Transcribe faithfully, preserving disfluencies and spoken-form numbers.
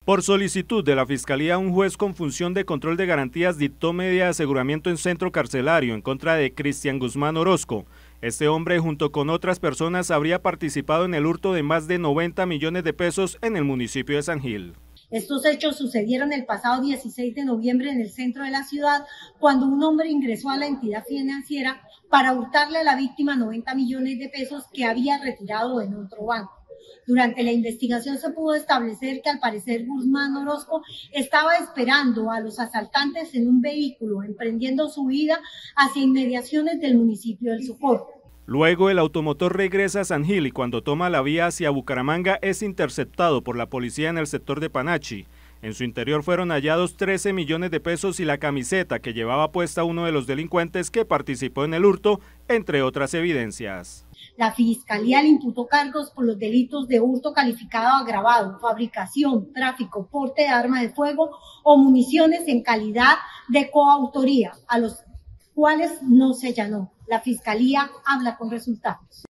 Por solicitud de la Fiscalía, un juez con función de control de garantías dictó medida de aseguramiento en centro carcelario en contra de Cristian Guzmán Orozco. Este hombre, junto con otras personas, habría participado en el hurto de más de noventa millones de pesos en el municipio de San Gil. Estos hechos sucedieron el pasado dieciséis de noviembre en el centro de la ciudad, cuando un hombre ingresó a la entidad financiera para hurtarle a la víctima noventa millones de pesos que había retirado en otro banco. Durante la investigación se pudo establecer que al parecer Guzmán Orozco estaba esperando a los asaltantes en un vehículo, emprendiendo su huida hacia inmediaciones del municipio del Socorro. Luego el automotor regresa a San Gil y cuando toma la vía hacia Bucaramanga es interceptado por la policía en el sector de Panachi. En su interior fueron hallados trece millones de pesos y la camiseta que llevaba puesta uno de los delincuentes que participó en el hurto, entre otras evidencias. La Fiscalía le imputó cargos por los delitos de hurto calificado agravado, fabricación, tráfico, porte de arma de fuego o municiones en calidad de coautoría, a los cuales no se allanó. La Fiscalía habla con resultados.